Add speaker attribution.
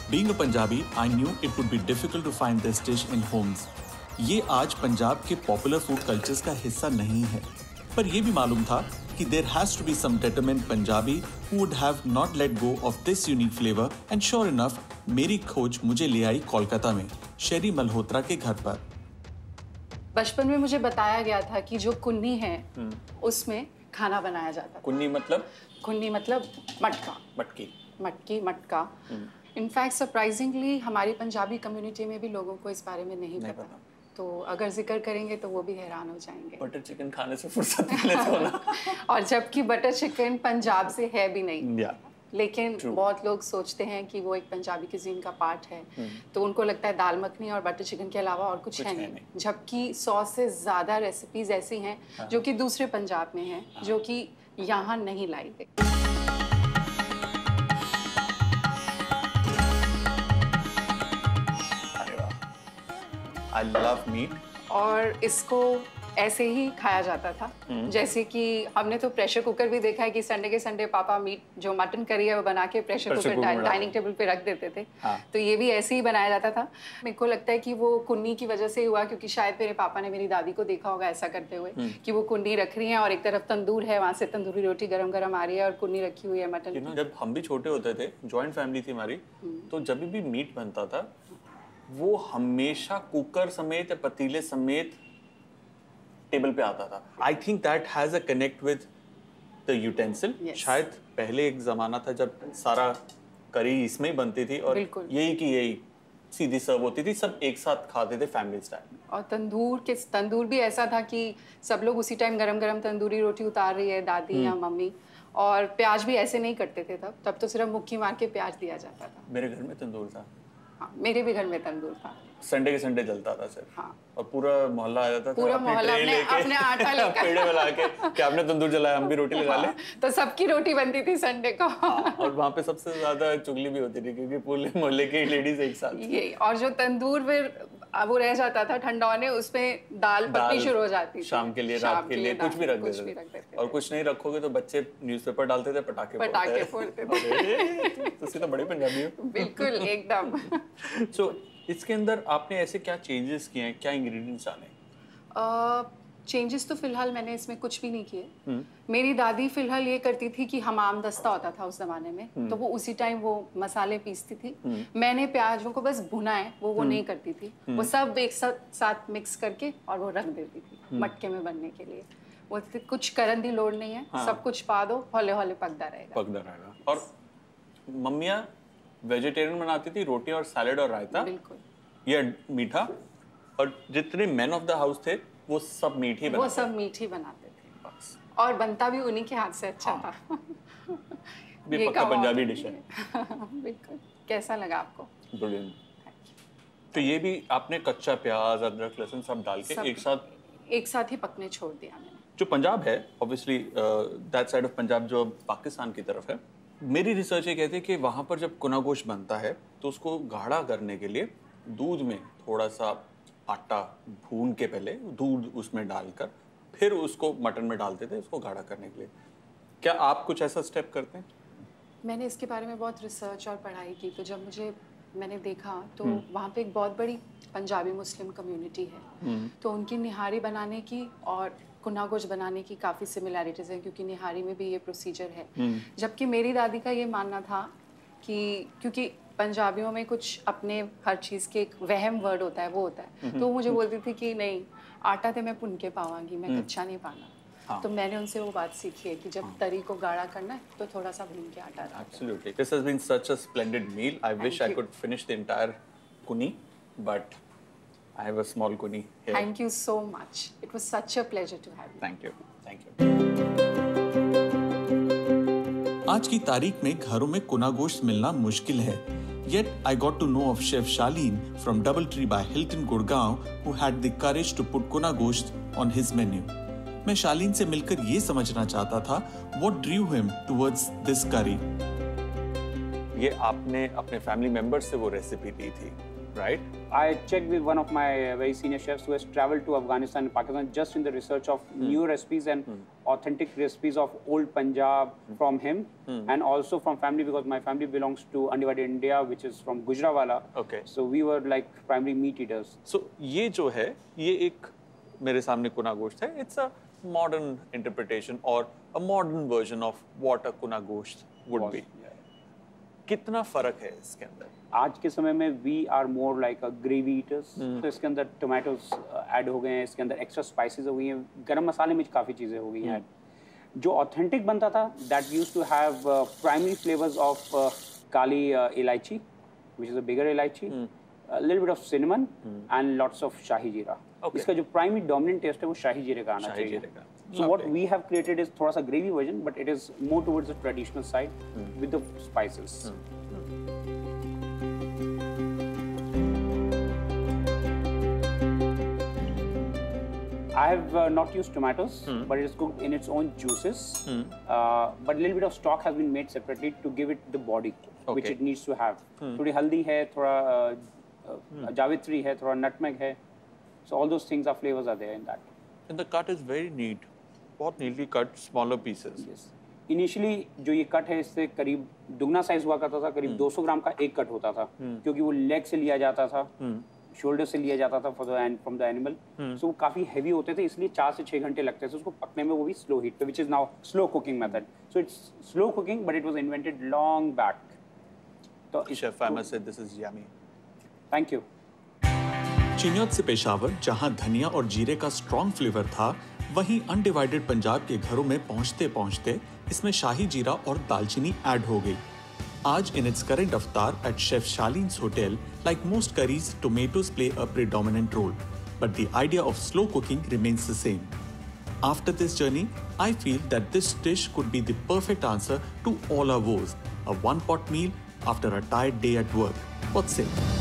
Speaker 1: Being a Punjabi, I knew it would be difficult to find this dish in homes. ये आज पंजाब के popular food cultures का हिस्सा नहीं है, पर ये भी मालूम था कि there has to be some determined Punjabi who would have not let go of this unique flavor, and sure enough, मेरी खोज मुझे ले आई कोलकाता में, शेरी मल्होत्रा के घर पर।
Speaker 2: बचपन में मुझे बताया गया था कि जो कुन्नी है, उसमें खाना बनाया जाता था।
Speaker 1: कुन्नी मतलब?
Speaker 2: कुन्नी मतलब मटका।
Speaker 1: मटकी।
Speaker 2: मटकी, मटका। इनफैक्ट सरप्राइजिंगली हमारी पंजाबी कम्युनिटी में भी लोगों को इस बारे में नहीं पता। तो अगर जिक्र करेंगे तो वो भी हैरान हो जाएंगे।
Speaker 1: बटर चिकन खाने से फुर्सत मिले तो ना।
Speaker 2: और जबकि बटर चिकन पंजाब से है भी नहीं। लेकिन बहुत लोग सोचते हैं कि वो एक पंजाबी cuisine का पार्ट है, तो उनको लगता है दाल मखनी और बटर चिकन के अलावा और कुछ है नहीं। जबकि 100 से ज़्यादा रेसिपीज ऐसी हैं जो कि दूसरे पंजाब में हैं, जो कि यहाँ नहीं लाई गई।
Speaker 1: I love meat.
Speaker 2: और इसको ऐसे ही खाया जाता था, जैसे कि हमने तो प्रेशर कुकर भी देखा है कि संडे के संडे पापा मीट जो मटन करी है वो बना के प्रेशर कुकर डाइनिंग टेबल पे रख देते थे। तो ये भी ऐसे ही बनाया जाता था। मेरे को लगता है कि वो कुन्नी की वजह से हुआ, क्योंकि शायद मेरे पापा ने मेरी दादी को देखा होगा ऐसा करते हुए कि वो कुन्नी रख रही है और एक तरफ तंदूर है, वहाँ से तंदूरी रोटी गरम गरम आ रही है और कुन्नी रखी हुई है मटन।
Speaker 1: जब हम भी छोटे होते थे, ज्वाइंट फैमिली थी हमारी, तो जब भी मीट बनता था वो हमेशा कुकर समेत या पतीले समेत टेबल पे आता था। I think that has a connect with the utensil. शायद पहले एक जमाना था जब सारा करी इसमें ही बनती थी और यही की यही सीधी सर्व होती थी, सब एक साथ खाते थे फैमिली स्टाइल।
Speaker 2: और तंदूर भी ऐसा था कि सब लोग उसी टाइम गरम गरम तंदूरी रोटी उतार रही है, दादी या मम्मी। और प्याज भी ऐसे नहीं करते थे तब तो सिर्फ मुट्ठी मार के प्याज दिया जाता था।
Speaker 1: मेरे घर में तंदूर था।
Speaker 2: हाँ, मेरे भी घर में तंदूर था।
Speaker 1: संडे के संडे जलता था सिर्फ। हाँ। और पूरा मोहल्ला आ जाता था,
Speaker 2: पूरा मोहल्ला अपने आटा लेकर
Speaker 1: पेड़े में लाके कि आपने तंदूर जलाया, हम भी रोटी लगा ले।
Speaker 2: तो सबकी रोटी बनती थी संडे को।
Speaker 1: हाँ, और वहाँ पे सबसे ज्यादा चुगली भी होती थी क्योंकि पूरे मोहल्ले की लेडीज एक साथ।
Speaker 2: ये और जो तंदूर फिर वो रह जाता था ठंडा होने, उसमें दाल पकनी शुरू हो जाती थी।
Speaker 1: शाम के लिए, रात के लिए कुछ भी रख देते थे। और कुछ नहीं रखोगे तो बच्चे न्यूज़पेपर डालते थे, पटाखे फोड़ते थे। तो तो बड़े पंजाबी हो।
Speaker 2: बिल्कुल एकदम।
Speaker 1: So, इसके अंदर आपने ऐसे क्या चेंजेस किए हैं, क्या इंग्रेडिएंट्स डाले?
Speaker 2: चेंजेस तो फिलहाल मैंने इसमें कुछ भी नहीं किए। मेरी दादी फिलहाल ये करती थी कि हमाम दस्ता होता था उस जमाने में, तो वो उसी टाइम वो मसाले पीसती थी। मैंने प्याजों को बस भुना है, वो नहीं करती थी। वो सब एक साथ मिक्स करके और वो रख देती थी मटके में बनने के लिए। वो कुछ करन दी लोड़ नहीं है, सब कुछ पा दो, हौले हौले पकता रहेगा।
Speaker 1: और मम्मियाँ वेजिटेरियन बनाती थी, रोटी और सैलेड और रायता।
Speaker 2: बिल्कुल।
Speaker 1: ये मीठा, और जितने मैन ऑफ द हाउस थे वो सब मीठ ही
Speaker 2: बनाते थे। और बनता भी उन्हीं के हाथ से अच्छा था।
Speaker 1: ये पक्का पंजाबी डिश है।
Speaker 2: बिल्कुल। कैसा लगा आपको?
Speaker 1: ब्रिलियंट। तो ये भी आपने कच्चा प्याज, अदरक, लहसुन सब डाल के
Speaker 2: एक साथ ही पकने छोड़ दिया मैंने।
Speaker 1: जो पंजाब है, obviously that side of Punjab जो पाकिस्तान की तरफ है, मेरी रिसर्च ये कहती है कि वहाँ पर जब कुना गोश्त बनता है तो उसको गाढ़ा करने के लिए दूध में थोड़ा सा आटा भून के पहले दूध उसमें डालकर फिर उसको मटन में डालते थे उसको गाढ़ा करने के लिए। क्या आप कुछ ऐसा स्टेप करते हैं?
Speaker 2: मैंने इसके बारे में बहुत रिसर्च और पढ़ाई की, तो जब मैंने देखा तो वहाँ पे एक बहुत बड़ी पंजाबी मुस्लिम कम्युनिटी है, तो उनकी निहारी बनाने की और कुना गोश्त बनाने की काफ़ी सिमिलैरिटीज़ हैं, क्योंकि निहारी में भी ये प्रोसीजर है। जबकि मेरी दादी का ये मानना था कि क्योंकि पंजाबियों में कुछ अपने हर चीज़ के एक वहम वर्ड होता है, वो होता है, तो मुझे बोलती थी कि नहीं, आटा तो मैं भुन के पावांगी, मैं कच्चा नहीं पाना। हाँ। तो मैंने उनसे वो बात सीखी है कि जब तरी को गाढ़ा करना है तो थोड़ा सा भून के आटा डालना।
Speaker 1: Absolutely. This has been such a splendid meal. I wish I could finish the entire kuni, but I have a small kuni here.
Speaker 2: Thank you so much. It was such a pleasure to have you.
Speaker 1: Thank you. Thank you. आज की तारीख में घरों में कुना गोश्त मिलना मुश्किल है. Yet I got to know of Chef Shaleen from DoubleTree by Hilton Gurgaon who had the courage to put kuna gosht on his menu. मैं शालीन से मिलकर ये समझना चाहता था what drew him towards this curry. ये आपने अपने फैमिली मेंबर से वो रेसिपी दी थी, right?
Speaker 3: I checked with one of my very senior chefs who has traveled to Afghanistan and Pakistan just in the research of new recipes and authentic recipes of old Punjab from him, and also from family, because my family belongs to Undivided India, which is from Gujranwala.
Speaker 1: Okay.
Speaker 3: So we were like primary meat eaters.
Speaker 1: So ये जो है ये एक मेरे सामने कुना गोश्त है. It's a modern interpretation or a modern version of what a कुना गोश्त would be. कितना फर्क है इसके अंदर?
Speaker 3: आज के समय में we are more like a gravy eaters. तो इसके अंदर टोमेटोज ऐड हो गए हैं, इसके अंदर एक्स्ट्रा स्पाइसेस हो गई हैं, गरम मसाले में काफ़ी चीज़ें हो गई हैं. जो ऑथेंटिक बनता था that used to have primary flavours of kali elaichi, which is a bigger elaichi, little bit of cinnamon and lots of shahi jeera. इसका जो प्राइमरी डोमिनेंट टेस्ट है वो शाही जीरे का आना चाहिए. So what we have created is थोड़ा सा gravy version, but it is more towards the traditional side with the spices. I have not used tomatoes, but it is cooked in its own juices. But a little bit of stock has been made separately to give it the body which it needs to have. थोड़ी हल्दी है, थोड़ा जावित्री है, थोड़ा nutmeg है. So all those things are flavors are there in that.
Speaker 1: And the cut is very neat. बहुत neatly cut smaller pieces.
Speaker 3: Yes. Initially जो ये कट है इससे करीब दुगना साइज हुआ करता था, करीब 200 ग्राम का एक कट होता था, क्योंकि वो लेग से लिया जाता था, शोल्डर से लिया जाता था फ्रॉम द एनिमल. सो वो काफ़ी हैवी होते थे, इसलिए 4 से 6 घंटे लगते थे उसको पकने में, वो भी स्लो हीट पे, which is now slow cooking method. So it's slow cooking but it was invented long back. तो
Speaker 1: Chef, I must say this is yummy.
Speaker 3: Thank you.
Speaker 1: Chiniot से पेशावर, जहां धनिया और जीरे का स्ट्रॉन्ग फ्लेवर था, वहीं अनडिवाइडेड पंजाब के घरों में पहुंचते पहुंचते इसमें शाही जीरा और दालचीनी ऐड हो गई. आज in its current avatar at Chef Shaline's hotel, like most curries, tomatoes play a predominant role, but the idea of slow cooking remains the same. After this journey, I feel that this dish could be the perfect answer to all our woes, a one-pot meal after a tired day at work. What say?